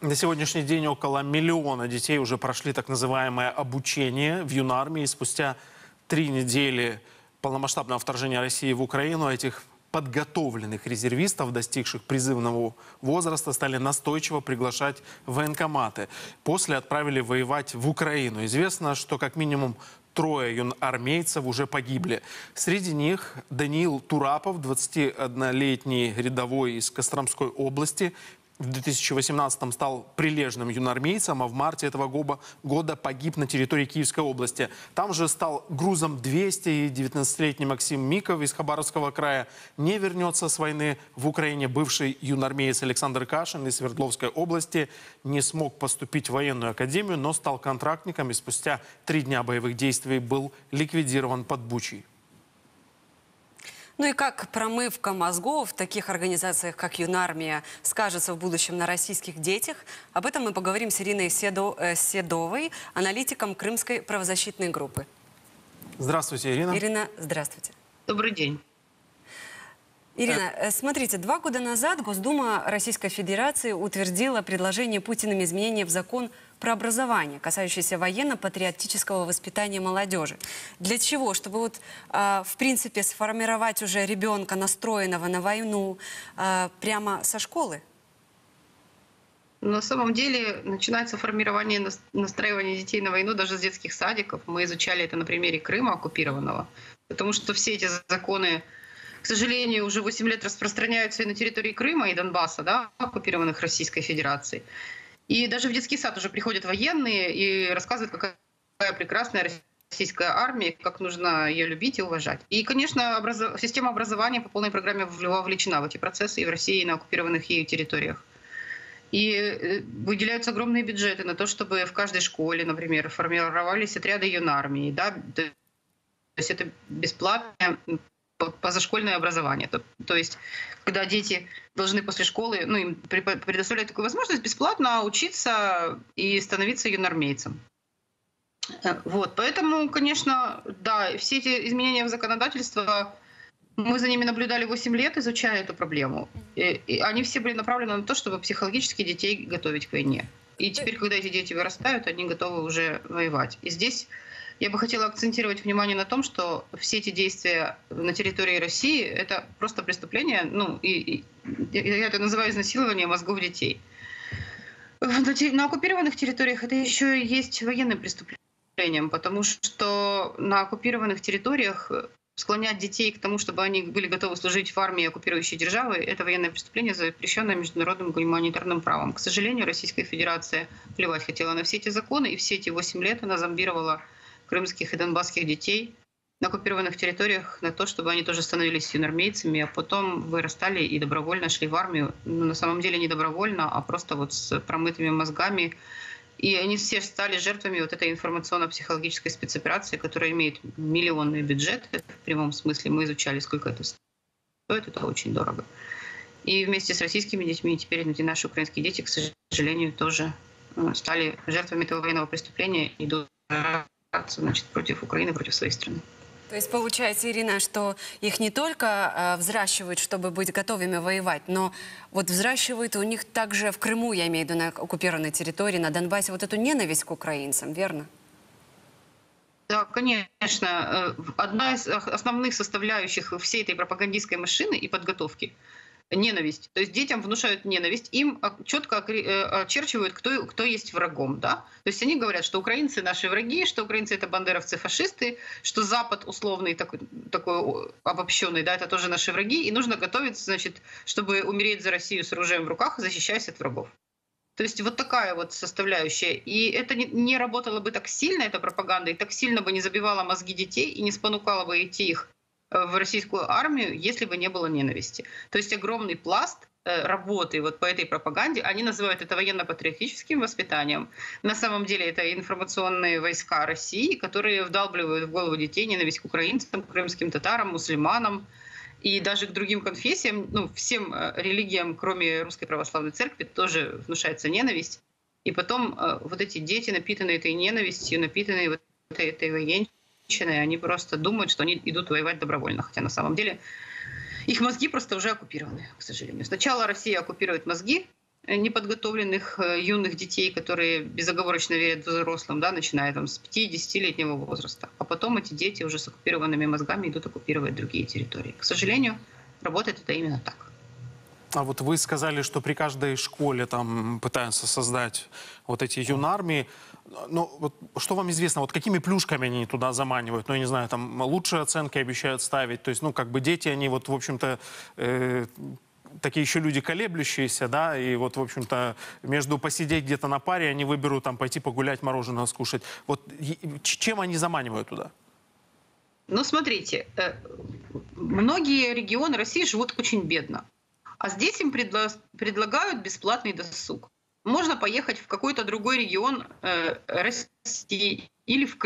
На сегодняшний день около миллиона детей уже прошли так называемое обучение в юнармии. Спустя 3 недели полномасштабного вторжения России в Украину этих подготовленных резервистов, достигших призывного возраста, стали настойчиво приглашать в военкоматы. После отправили воевать в Украину. Известно, что как минимум 3 юнармейцев уже погибли. Среди них Даниил Турапов, 21-летний рядовой из Костромской области. В 2018-м стал прилежным юнармейцем, а в марте этого года погиб на территории Киевской области. Там же стал грузом 200, и 19-летний Максим Миков из Хабаровского края не вернется с войны в Украине. Бывший юнармеец Александр Кашин из Свердловской области не смог поступить в военную академию, но стал контрактником и спустя 3 дня боевых действий был ликвидирован под Бучей. Ну и как промывка мозгов в таких организациях, как Юнармия, скажется в будущем на российских детях? Об этом мы поговорим с Ириной Седовой, аналитиком Крымской правозащитной группы. Здравствуйте, Ирина. Ирина, здравствуйте. Добрый день. Ирина, смотрите, 2 года назад Госдума Российской Федерации утвердила предложение Путиным изменения в закон про образование, касающееся военно-патриотического воспитания молодежи. Для чего? Чтобы вот, в принципе, сформировать уже ребенка, настроенного на войну, прямо со школы? На самом деле начинается формирование настраивания детей на войну даже с детских садиков. Мы изучали это на примере Крыма оккупированного, потому что все эти законы, к сожалению, уже 8 лет распространяются и на территории Крыма и Донбасса, да, оккупированных Российской Федерацией. И даже в детский сад уже приходят военные и рассказывают, какая прекрасная российская армия, как нужно ее любить и уважать. И, конечно, система образования по полной программе вовлечена в эти процессы и в России, и на оккупированных ею территориях. И выделяются огромные бюджеты на то, чтобы в каждой школе, например, формировались отряды юнармии. Да? То есть это бесплатное позашкольное образование. То есть, когда дети должны после школы, ну, им предоставлять такую возможность бесплатно учиться и становиться юнармейцем. Вот. Поэтому, конечно, да, все эти изменения в законодательство, мы за ними наблюдали 8 лет, изучая эту проблему. И они все были направлены на то, чтобы психологически детей готовить к войне. И теперь, когда эти дети вырастают, они готовы уже воевать. И здесь я бы хотела акцентировать внимание на том, что все эти действия на территории России — это просто преступление, ну, и я это называю изнасилование мозгов детей. На оккупированных территориях это еще и есть военным преступлением, потому что на оккупированных территориях склонять детей к тому, чтобы они были готовы служить в армии оккупирующей державы, это военное преступление, запрещенное международным гуманитарным правом. К сожалению, Российская Федерация плевать хотела на все эти законы, и все эти 8 лет она зомбировала крымских и донбасских детей на оккупированных территориях на то, чтобы они тоже становились юнармейцами, а потом вырастали и добровольно шли в армию. Но на самом деле не добровольно, а просто вот с промытыми мозгами. И они все стали жертвами вот этой информационно-психологической спецоперации, которая имеет миллионный бюджет. В прямом смысле мы изучали, сколько это стоит. Это очень дорого. И вместе с российскими детьми теперь эти наши украинские дети, к сожалению, тоже стали жертвами этого военного преступления и идут, значит, против Украины, против своей страны. То есть получается, Ирина, что их не только взращивают, чтобы быть готовыми воевать, но вот взращивают у них также в Крыму, я имею в виду, на оккупированной территории, на Донбассе, вот эту ненависть к украинцам, верно? Да, конечно. Одна из основных составляющих всей этой пропагандистской машины и подготовки — ненависть. То есть детям внушают ненависть, им четко очерчивают, кто есть врагом. Да? То есть они говорят, что украинцы наши враги, что украинцы — это бандеровцы, фашисты, что Запад условный, такой обобщенный, да, это тоже наши враги, и нужно готовиться, значит, чтобы умереть за Россию с оружием в руках, защищаясь от врагов. То есть вот такая вот составляющая. И это не работало бы так сильно, эта пропаганда, и так сильно бы не забивала мозги детей и не спонукала бы идти их в российскую армию, если бы не было ненависти. То есть огромный пласт работы вот по этой пропаганде, они называют это военно-патриотическим воспитанием. На самом деле это информационные войска России, которые вдалбливают в голову детей ненависть к украинцам, к крымским татарам, мусульманам и даже к другим конфессиям, ну, всем религиям, кроме Русской Православной Церкви, тоже внушается ненависть. И потом вот эти дети, напитанные этой ненавистью, напитанные вот этой военщиной, они просто думают, что они идут воевать добровольно, хотя на самом деле их мозги просто уже оккупированы, к сожалению. Сначала Россия оккупирует мозги, неподготовленных юных детей, которые безоговорочно верят взрослым, да, начиная там с 5-10-летнего возраста. А потом эти дети уже с оккупированными мозгами идут оккупировать другие территории. К сожалению, работает это именно так. А вот вы сказали, что при каждой школе там пытаются создать вот эти юнармии. Ну, вот что вам известно, вот какими плюшками они туда заманивают? Ну, я не знаю, там лучшие оценки обещают ставить. То есть, ну, как бы дети, они вот, в общем-то, такие еще люди колеблющиеся, да, и вот, в общем-то, между посидеть где-то на паре, они выберут там пойти погулять, мороженое скушать. Вот чем они заманивают туда? Ну, смотрите, многие регионы России живут очень бедно. А здесь им предлагают бесплатный досуг. Можно поехать в какой-то другой регион России или в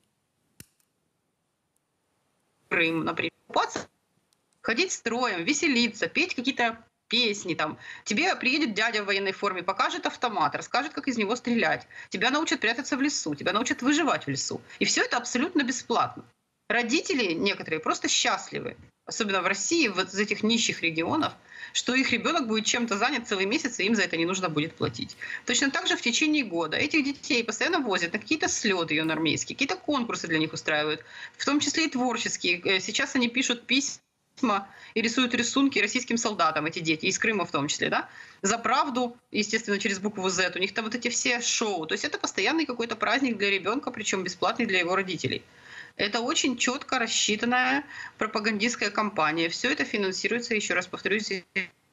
Крым, например, купаться, ходить строем, веселиться, петь какие-то песни. Там. Тебе приедет дядя в военной форме, покажет автомат, расскажет, как из него стрелять. Тебя научат прятаться в лесу, тебя научат выживать в лесу. И все это абсолютно бесплатно. Родители некоторые просто счастливы, особенно в России, вот из этих нищих регионов, что их ребенок будет чем-то занят целый месяц, и им за это не нужно будет платить. Точно так же в течение года этих детей постоянно возят на какие-то слеты юнармейские, какие-то конкурсы для них устраивают, в том числе и творческие. Сейчас они пишут письма и рисуют рисунки российским солдатам, эти дети, из Крыма в том числе, да, за правду, естественно, через букву Z. У них там вот эти все шоу. То есть это постоянный какой-то праздник для ребенка, причем бесплатный для его родителей. Это очень четко рассчитанная пропагандистская кампания. Все это финансируется, еще раз повторюсь, из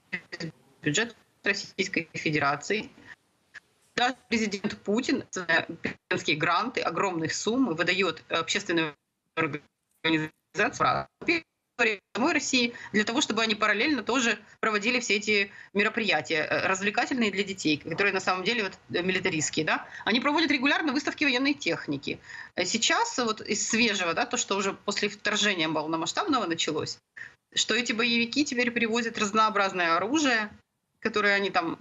бюджета Российской Федерации. Даже президент Путин президентские гранты, огромных сумм выдает общественным организациям самой России для того, чтобы они параллельно тоже проводили все эти мероприятия развлекательные для детей, которые на самом деле вот милитаристские, да, они проводят регулярно выставки военной техники. Сейчас вот из свежего, да, то, что уже после вторжения полномасштабного началось, что эти боевики теперь привозят разнообразное оружие, которые они там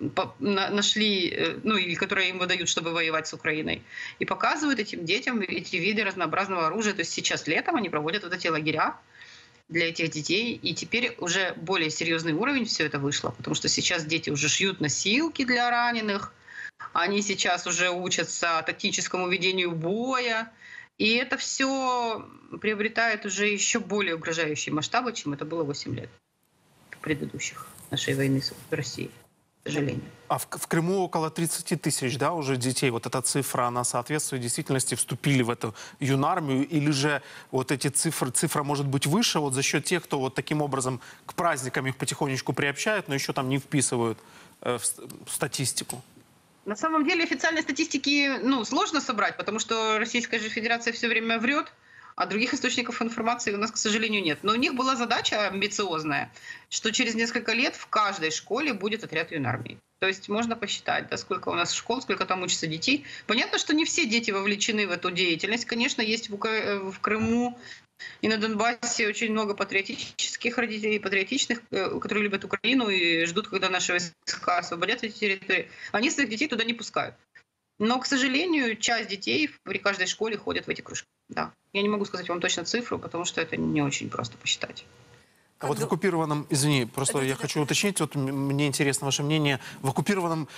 нашли, ну или которые им выдают, чтобы воевать с Украиной, и показывают этим детям эти виды разнообразного оружия. То есть сейчас летом они проводят вот эти лагеря для этих детей, и теперь уже более серьезный уровень все это вышло, потому что сейчас дети уже шьют носилки для раненых, они сейчас уже учатся тактическому ведению боя, и это все приобретает уже еще более угрожающие масштабы, чем это было 8 лет предыдущих нашей войны с Россией, к сожалению. А в Крыму около 30 тысяч, да, уже детей. Вот эта цифра, она соответствует действительности, вступили в эту юнармию? Или же вот эти цифра может быть выше вот за счет тех, кто вот таким образом к праздникам их потихонечку приобщают, но еще там не вписывают в статистику? На самом деле официальной статистики сложно собрать, потому что Российская же Федерация все время врет, а других источников информации у нас, к сожалению, нет. Но у них была задача амбициозная, что через несколько лет в каждой школе будет отряд юнармии. То есть можно посчитать, да, сколько у нас школ, сколько там учатся детей. Понятно, что не все дети вовлечены в эту деятельность. Конечно, есть в Крыму и на Донбассе очень много патриотических родителей, патриотичных, которые любят Украину и ждут, когда наши войска освободят эти территории. Они своих детей туда не пускают. Но, к сожалению, часть детей при каждой школе ходят в эти кружки. Да. Я не могу сказать вам точно цифру, потому что это не очень просто посчитать. А вот в оккупированном, извини, просто я хочу уточнить, вот мне интересно ваше мнение, в оккупированном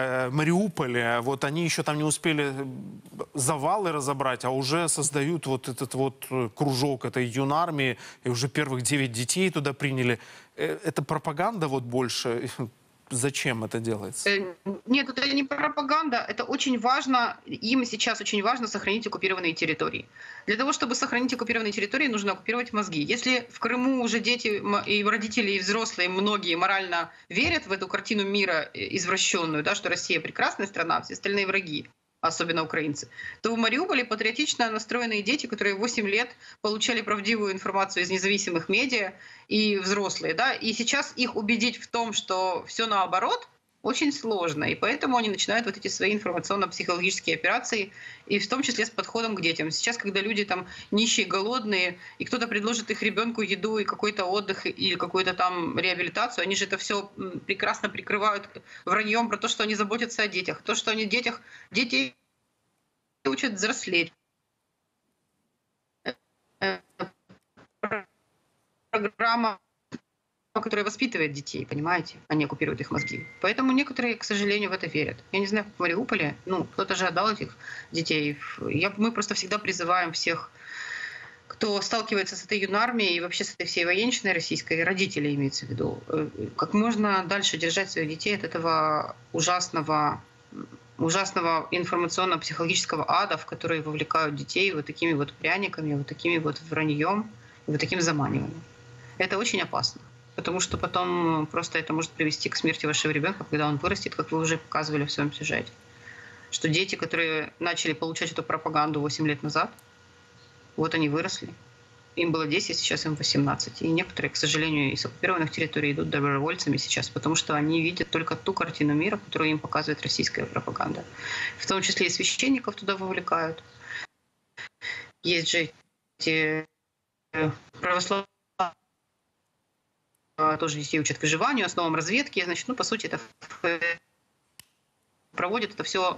Мариуполе, вот они еще там не успели завалы разобрать, а уже создают вот этот вот кружок этой юнармии, и уже первых 9 детей туда приняли. Это пропаганда вот больше? Зачем это делается? Нет, это не пропаганда, это очень важно, им сейчас очень важно сохранить оккупированные территории. Для того, чтобы сохранить оккупированные территории, нужно оккупировать мозги. Если в Крыму уже дети и родители, и взрослые, многие морально верят в эту картину мира извращенную, да, что Россия прекрасная страна, а все остальные враги, особенно украинцы, то в Мариуполе патриотично настроенные дети, которые 8 лет получали правдивую информацию из независимых медиа, и взрослые, да, и сейчас их убедить в том, что все наоборот, очень сложно, и поэтому они начинают вот эти свои информационно-психологические операции, и в том числе с подходом к детям. Сейчас, когда люди там нищие, голодные, и кто-то предложит их ребенку еду и какой-то отдых или какую-то там реабилитацию, они же это все прекрасно прикрывают враньем про то, что они заботятся о детях, то, что они детей учат взрослеть. Программа которая воспитывает детей, понимаете, а не оккупирует их мозги. Поэтому некоторые, к сожалению, в это верят. Я не знаю, в Мариуполе, кто-то же отдал этих детей. Мы просто всегда призываем всех, кто сталкивается с этой юнармией и вообще с этой всей военщиной российской, родителей имеется в виду, как можно дальше держать своих детей от этого ужасного информационно-психологического ада, в который вовлекают детей вот такими вот пряниками, вот такими вот враньем, вот таким заманиванием. Это очень опасно, потому что потом просто это может привести к смерти вашего ребенка, когда он вырастет, как вы уже показывали в своем сюжете. Что дети, которые начали получать эту пропаганду 8 лет назад, вот они выросли. Им было 10, сейчас им 18. И некоторые, к сожалению, из оккупированных территорий идут добровольцами сейчас, потому что они видят только ту картину мира, которую им показывает российская пропаганда. В том числе и священников туда вовлекают. Есть же эти православные, тоже детей учат выживанию, основам разведки. Значит, по сути, это проводят это все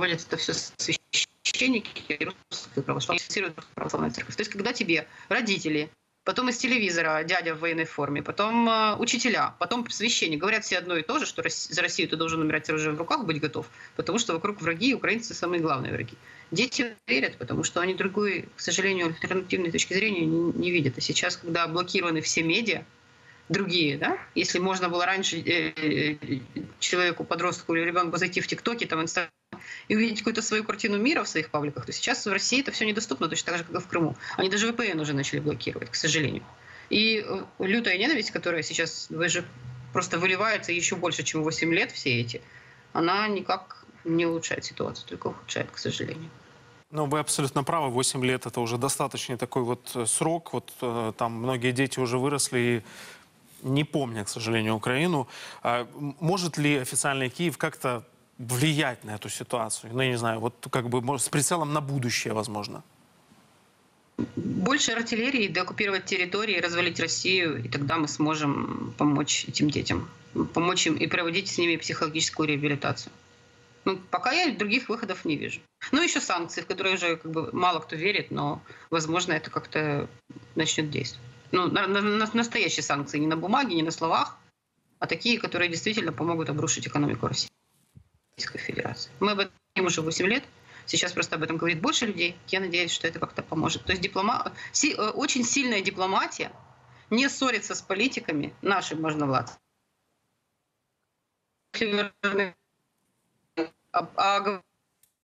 священники, русские православная церковь. То есть, когда тебе родители, потом из телевизора дядя в военной форме, потом учителя, потом священник говорят все одно и то же, что за Россию ты должен умирать с оружием в руках, быть готов, потому что вокруг враги, и украинцы самые главные враги. Дети верят, потому что они другой, к сожалению, альтернативной точки зрения не видят. А сейчас, когда блокированы все медиа, другие, да? Если можно было раньше человеку, подростку или ребенку зайти в ТикТоке, там, Инстаграм и увидеть какую-то свою картину мира в своих пабликах, то сейчас в России это все недоступно, точно так же, как и в Крыму. Они даже VPN уже начали блокировать, к сожалению. И лютая ненависть, которая сейчас просто выливается еще больше, чем 8 лет все эти, она никак не улучшает ситуацию, только ухудшает, к сожалению. Ну, вы абсолютно правы, 8 лет это уже достаточный такой вот срок. Вот там многие дети уже выросли и не помнят, к сожалению, Украину. Может ли официальный Киев как-то влиять на эту ситуацию? Ну, я не знаю, вот как бы с прицелом на будущее, возможно. Больше артиллерии, деоккупировать территории, развалить Россию, и тогда мы сможем помочь этим детям. Помочь им и проводить с ними психологическую реабилитацию. Пока я других выходов не вижу. Еще санкции, в которые уже мало кто верит, но, возможно, это как-то начнет действовать. Настоящие санкции, не на бумаге, не на словах, а такие, которые действительно помогут обрушить экономику Российской Федерации. Мы об этом уже 8 лет. Сейчас просто об этом говорит больше людей. Я надеюсь, что это как-то поможет. То есть очень сильная дипломатия, не ссориться с политиками, нашим можновладцами. А